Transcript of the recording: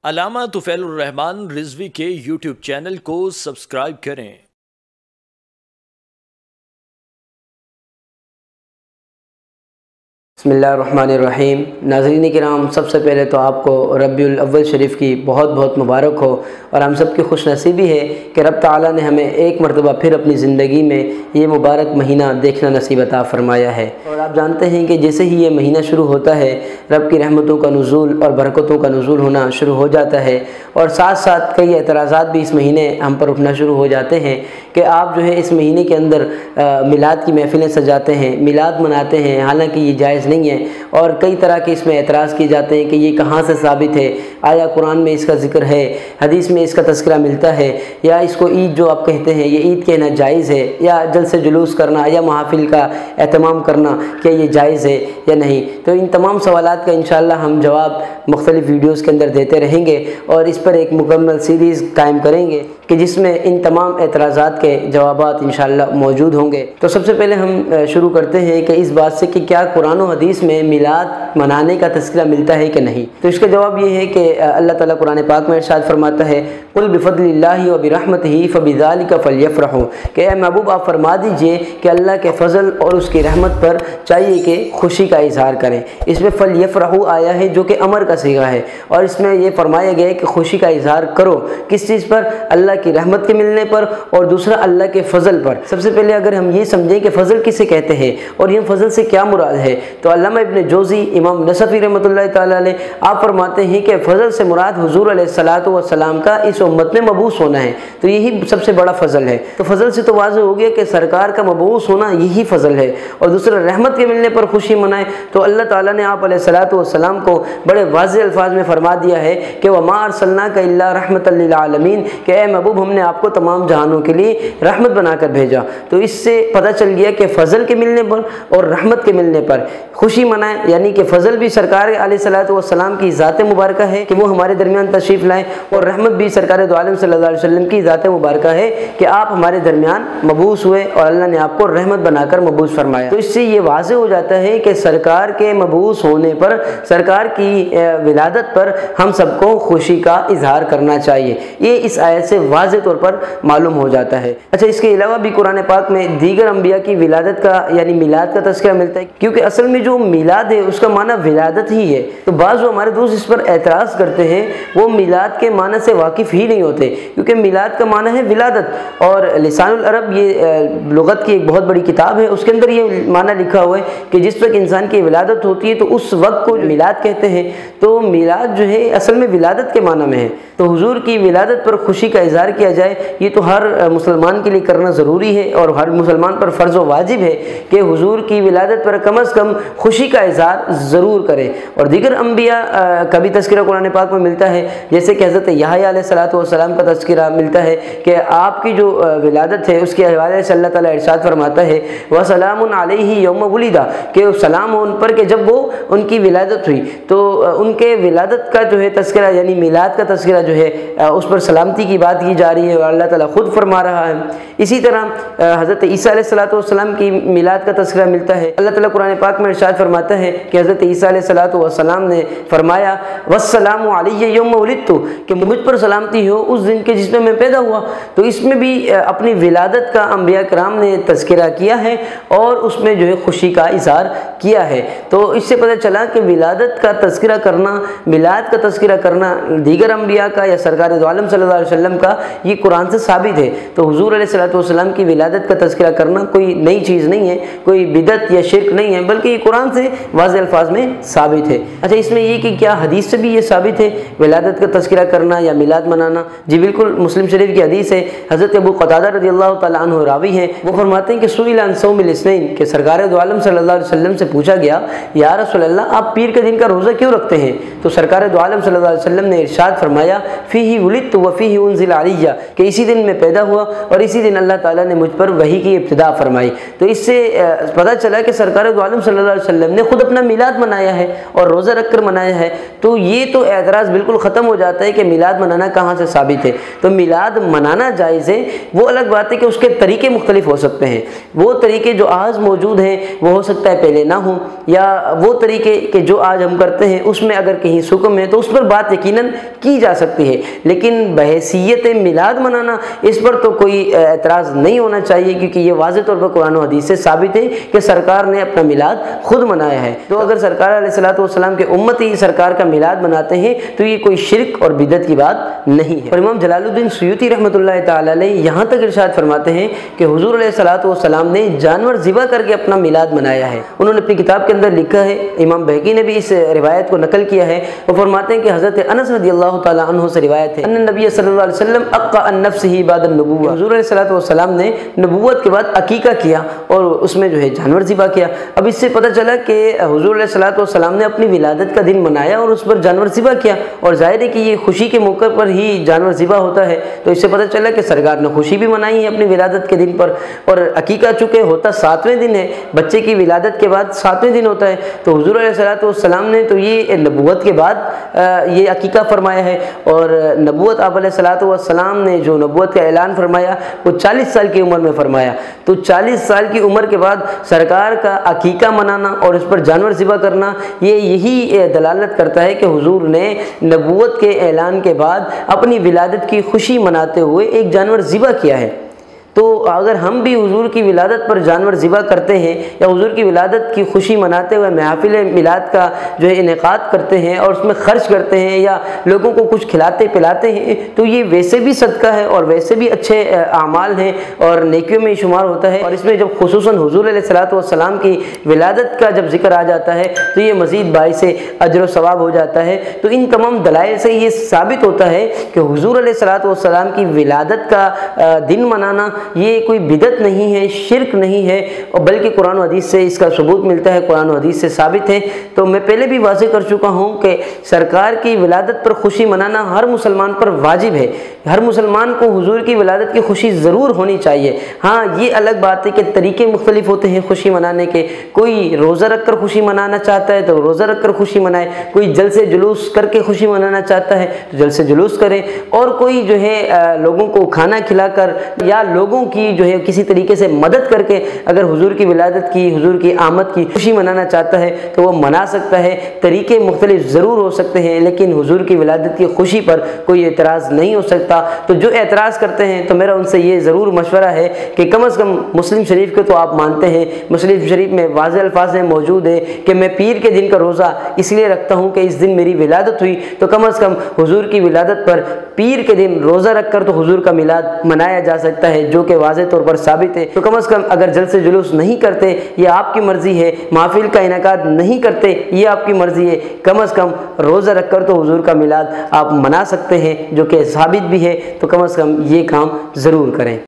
علامہ طفیل الرحمان رضوی کے YouTube channel کو subscribe کریں۔ بسم اللہ الرحمن الرحیم۔ ناظرین کرام، سب سے پہلے تو آپ کو ربیع الاول شریف کی بہت بہت مبارک ہو، اور ہم سب کی خوش نصیبی ہے کہ رب تعالیٰ نے ہمیں ایک مرتبہ پھر اپنی زندگی میں یہ مبارک مہینہ دیکھنا نصیب عطا فرمایا ہے۔ اور آپ جانتے ہیں کہ جیسے ہی یہ مہینہ شروع ہوتا ہے، رب کی رحمتوں کا نزول اور برکتوں کا نزول ہونا شروع ہو جاتا ہے، اور ساتھ ساتھ کئی اعتراضات بھی اس مہینے ہم پر اٹھنا شروع ہو جاتے ہیں کہ آپ جو ہے اس مہینے کے اندر میلاد کی محفلیں سجاتے ہیں، میلاد مناتے ہیں، حالانکہ یہ جائز نہیں ہے، اور کئی طرح کے اس میں اعتراض کیے جاتے ہیں کہ یہ کہاں سے ثابت ہے، آیا قرآن میں اس کا ذکر ہے، حدیث میں اس کا تذکرہ ملتا ہے، یا اس کو عید جو آپ کہتے ہیں یہ عید کہنا جائز ہے، یا جلسے جلوس کرنا یا محافل کا اہتمام کرنا کیا یہ جائز ہے یا نہیں۔ تو ان تمام سوالات کا انشاءاللہ ہم جواب مختلف ویڈیوز کے اندر دیتے رہیں گے، اور اس پر ایک مکمل سیریز قائم کریں گے کہ جس میں ان تمام اعتراضات کے جوابات انشاءاللہ موجود ہوں گے۔ تو سب سے پہلے ہم شروع کرتے ہیں کہ اس بات سے کہ کیا قرآن و حدیث میں میلاد منانے کا تذکرہ ملتا ہے کہ نہیں۔ تو اس کا جواب یہ ہے کہ اللہ تعالیٰ قرآن پاک میں ارشاد فرماتا ہے، قُلْ بِفَضْلِ اللَّهِ وَبِرَحْمَتِهِ فَبِذَلِكَ فَلْيَفْرَحُوا، کہ اے محبوب آپ فرما دیجئے کہ اللہ کے فضل اور اس کی رحمت پر چاہیے کہ خوشی کا اظہار کریں۔ اس میں فَلْيَفْرَحُوا آیا ہے جو کہ امر کا صیغہ ہے، اور اس میں یہ فرمایا گیا ہے کہ خوشی کا اظہار کرو۔ کس چیز پر؟ اللہ کی رحمت کے ملنے پر، اور دوسرا اللہ کے فضل پر۔ سب سے پہلے اگر ہم یہ سمجھیں کہ فضل کسے کہتے ہیں اور یہ فضل سے کیا مراد ہے، تو علامہ ابن جوزی، امام نصفی رحمۃ اللہ تعالیٰ علیہ، آپ فرماتے ہیں کہ فضل سے مراد حضور علیہ الصلوۃ والسلام کا اس امت میں مبعوث ہونا ہے، تو یہی سب سے بڑا فضل ہے۔ تو فضل سے تو واضح ہو گیا کہ سرکار کا مبعوث ہونا یہی فضل ہے، اور دوسرا رحمت کے ملنے پر خوشی منائے، تو اللہ تعالیٰ نے آپ علیہ الصلوۃ والسلام کو بڑے واضح الفاظ میں فرما دیا ہے کہ وَمَا أَرْسَلْنَاكَ إِلَّا رَحْمَةً لِّلْعَالَمِينَ، کہ اے محبوب ہم نے آپ کو تمام جہانوں کے لیے رحمت بنا کر بھیجا۔ تو اس سے پتہ چل گیا کہ فضل کے ملنے پر اور رحمت کے ملنے پر خوشی منائیں، یعنی کہ فضل بھی سرکار علیہ الصلوۃ والسلام کی ذات مبارکہ ہے کہ وہ ہمارے درمیان تشریف لائیں، اور رحمت بھی سرکار دو عالم صلی اللہ علیہ وسلم کی ذات مبارکہ ہے کہ آپ ہمارے درمیان مبعوث ہوئے اور اللہ نے آپ کو رحمت بنا کر مبعوث فرمایا۔ تو اس سے یہ واضح ہو جاتا ہے کہ سرکار کے مبعوث ہونے پر، سرکار کی ولادت پر ہم سب کو خوشی کا اظہار کرنا چاہیے، یہ اس آیت سے واضح طور پر معلوم ہو جاتا ہے۔ اچھا، اس کے علاوہ بھی قرآن پاک میں دیگر انبیاء کی ولادت کا یعنی میلاد کا تذکرہ ملتا ہے، کیونکہ اصل میں جو میلاد ہے اس کا معنی ولادت ہی ہے۔ تو بعض جو ہمارے دوست اس پر اعتراض کرتے ہیں وہ میلاد کے معنی سے واقف ہی نہیں ہوتے، کیونکہ میلاد کا معنی ہے ولادت، اور لسان العرب یہ لغت کی ایک بہت بڑی کتاب ہے، اس کے اندر یہ معنی لکھا ہوا ہے کہ جس وقت انسان کی ولادت ہوتی ہے تو اس وقت کو میلاد کہتے ہیں۔ تو میلاد جو ہے اصل میں ولادت کے معنی میں ہے، تو حضور کی ولادت پر خوشی کا اظہار کیا جائے، یہ تو ہر مسلمان کے لیے کرنا ضروری ہے، اور ہر مسلمان پر فرض و واجب ہے کہ حضور کی ولادت پر کم از کم خوشی کا اظہار ضرور کرے۔ اور دیگر انبیاء کا بھی تذکرہ قرآن پاک میں ملتا ہے، جیسے کہ حضرت یحییٰ علیہ الصلوۃ والسلام کا تذکرہ ملتا ہے کہ آپ کی جو ولادت ہے اس کے حوالے سے اللہ تعالیٰ ارشاد فرماتا ہے وَسَلَامٌ عَلَيْهِ يَوْمَ وُلِدَ، کہ سلام ہو ان پر کہ جب وہ ان کی ولادت ہوئی۔ تو ان کے ولادت کا جو ہے تذکرہ یعنی میلاد کا تذکرہ جو ہے اس پر سلامتی کی بات کی جا رہی ہے، اور اللہ تعالیٰ خود فرما رہا ہے۔ اسی طرح حضرت عیسیٰ علیہ الصلوۃ والسلام کی میلاد کا تذکرہ ملتا ہے۔ اللہ تعالیٰ قرآن پاک میں ارشاد فرماتا ہے کہ حضرت عیسیٰ علیہ الصلوۃ والسلام نے فرمایا وَالسَّلَامُ عَلَيَّ يَوْمَ وُلِدتُّ، کہ مجھ پر سلامتی ہو اس دن کے جس میں میں پیدا ہوا۔ تو اس میں بھی اپنی ولادت کا انبیاء کرام نے تذکرہ کیا ہے، اور اس میں جو ہے خوشی کا اظہار کیا ہے۔ تو اس سے پتہ چلا کہ ولادت کا تذکرہ کرنا، میلاد کا تذکرہ کرنا دیگر انبیاء کا یا سرکار دو عالم صلی اللہ علیہ وسلم کا یہ قرآن سے ثابت ہے۔ تو حضور علیہ الصلوۃ والسلام کی ولادت کا تذکرہ کرنا کوئی نئی چیز نہیں ہے، کوئی بدعت یا شرک نہیں ہے، بلکہ یہ قرآن سے واضح الفاظ میں ثابت ہے۔ اچھا، اس میں یہ کہ کیا حدیث سے بھی یہ ثابت ہے ولادت کا تذکرہ کرنا یا میلاد منانا؟ جی بالکل، مسلم شریف کی حدیث ہے، حضرت ابو قتادہ رضی اللہ تعالیٰ عنہ راوی ہیں، وہ فرماتے ہیں کہ سئل عن صوم الاثنین، کہ سرکار دو عالم صلی اللہ علیہ وسلم سے پوچھا گیا یا رسول اللہ آپ پیر کے دن کا روزہ کیوں رکھتے ہیں؟ تو سرکار دو عالم صلی اللہ علیہ وسلم نے ارشاد فرمایا فیہ ولدت وفیہ انزل علیہ، کہ اسی دن میں پیدا ہوا اور اسی دن اللہ تعالیٰ نے مجھ پر وحی کی ابتدا فرمائی۔ تو اس سے پتہ چلا کہ سرکار دو عالم صلی اللہ علیہ وسلم نے خود اپنا میلاد منایا ہے اور روزہ رکھ کر منایا ہے۔ تو یہ تو اعتراض بالکل ختم ہو جاتا ہے کہ میلاد منانا کہاں कहाँ से साबित है। तो मिलाद मनाना जायज़ है, वो अलग बात है कि उसके तरीके मुख्तलिफ हो सकते हैं। वो तरीके जो आज मौजूद हैं वो हो सकता है पहले ना हो, या वो तरीके के जो आज हम करते हैं उसमें अगर कहीं सुकम है तो उस पर बात यकीनन की जा सकती है, लेकिन बहैसियत मिलाद मनाना इस पर तो कोई एतराज़ नहीं होना चाहिए, क्योंकि ये वाज़ेह तौर पर कुरान और हदीस से साबित है कि सरकार ने अपना मिलाद खुद मनाया है। तो अगर सरकार अलैहिस्सलातु वस्सलाम के उम्मती सरकार का मिलाद मनाते हैं तो ये कोई शिरक और बिदअत की बात नहीं है। और इमाम जलालुद्दीन सुयूती रहमतुल्लाह तआला अलैह यहाँ तक इरशाद फरमाते हैं कि हुजूर अलैहिस्सलातु वस्सलाम ने जानवर ज़िबा करके अपना मिलाद मनाया है। उन्होंने अपनी किताब के अंदर लिखा है, इमाम बहकी ने भी इस रिवायत को नकल किया है। वो फरमाते हैं कि हज़रत अनस रज़ियल्लाहु तआला अन्हु से रिवायत है, अन्ना नबी सल्लल्लाहु अलैहि वसल्लम अक्का अन नफ्सिही बाद अन्नुबुव्वा, हुजूर अलैहिस्सलातु वस्सलाम ने नबूवत के बाद अकीका किया और उसमें जो है जानवर ज़िबा किया। अब इससे पता चला कि हुजूर अलैहिस्सलातु वस्सलाम ने अपनी विलादत का दिन मनाया और उस पर जानवर ज़िबा किया, और ज़ाहिर है कि ये खुशी के मौके पर ही जानवर ज़िबा होता है। तो इससे पता चला कि सरकार ने खुशी भी मनाई है अपनी विलादत के दिन पर। और अकीका चूँकि होता 7वें दिन है, बच्चे की विलादत के बाद 7वें दिन होता है, तो हुजूर अलैहिस्सलातु वस्सलाम ने तो ये नबूवत के बाद ये अकीका फरमाया है। और नबूवत आप अलैहिस्सलातु वस्सलाम ने जो नबूवत का ऐलान फरमाया वो 40 साल की उम्र में फरमाया। तो 40 साल की उम्र के बाद सरकार का अकीका मनाना और उस पर जानवर ज़िबा करना, ये यही दलालत करता है कि हुजूर ने नबूवत के ऐलान के बाद अपनी विलादत की खुशी मनाते हुए एक जानवर ज़िबा किया है। तो अगर हम भी हुजूर की विलादत पर जानवर ज़िबा करते हैं या हुजूर की विलादत की खुशी मनाते हुए महफिल मिलाद का जो है इनेकाद करते हैं और उसमें खर्च करते हैं या लोगों को कुछ खिलाते पिलाते हैं, तो ये वैसे भी सदका है और वैसे भी अच्छे आमाल हैं और नेकियों में शुमार होता है। और इसमें जब खुसूसन हुजूर अलैहिस्सलातु वस्सलाम की विलादत का जब जिक्र आ जाता है तो ये मज़ीद बाइस अजर व सवाब हो जाता है। तो इन तमाम दलाइल से ये साबित होता है कि हुजूर अलैहिस्सलातु वस्सलाम की विलादत का दिन मनाना ये कोई बिदत नहीं है, शिरक नहीं है, और बल्कि कुरान और हदीस से इसका सबूत मिलता है, कुरान और हदीस से साबित है। तो मैं पहले भी वाज़ेह कर चुका हूँ कि सरकार की विलादत पर खुशी मनाना हर मुसलमान पर वाजिब है। हर मुसलमान को हुजूर की विलादत की खुशी ज़रूर होनी चाहिए। हाँ, ये अलग बात है कि तरीके मुख्तलिफ होते हैं खुशी मनाने के। कोई रोज़ा रख कर खुशी मनाना चाहता है तो रोज़ा रख कर खुशी मनाए, कोई जलसे जुलूस करके खुशी मनाना चाहता है तो जलसे जुलूस करे, और कोई जो है लोगों को खाना खिलाकर या लोगों की जो है किसी तरीके से मदद करके अगर हुजूर की विलादत की, हुजूर की आमद की खुशी मनाना चाहता है तो वो मना सकता है। तरीके मुख्तलिफ ज़रूर हो सकते हैं, लेकिन हुजूर की विलादत की खुशी पर कोई एतराज़ नहीं हो सकता। तो जो एतराज़ करते हैं तो मेरा उनसे ये ज़रूर मशवरा है कि कम अज़ कम मुस्लिम शरीफ को तो आप मानते हैं, मुस्लिम शरीफ में वाज़ेह अल्फाज में मौजूद है कि मैं पीर के दिन का रोज़ा इसलिए रखता हूँ कि इस दिन मेरी विलादत हुई। तो कम अज़ कम हुजूर की विलादत पर पीर के दिन रोज़ा रख कर तो हुजूर का मिलाद मनाया जा सकता है, जो कि वाज़ेह तौर पर साबित है। तो कम अज़ कम अगर जलसे जुलूस नहीं करते ये आपकी मर्ज़ी है, महफिल का इनेकाद नहीं करते ये आपकी मर्ज़ी है, कम अज़ कम रोज़ा रख कर तो हुजूर का मिलाद आप मना सकते हैं, जो कि साबित भी है। तो कम अज़ कम ये काम ज़रूर करें।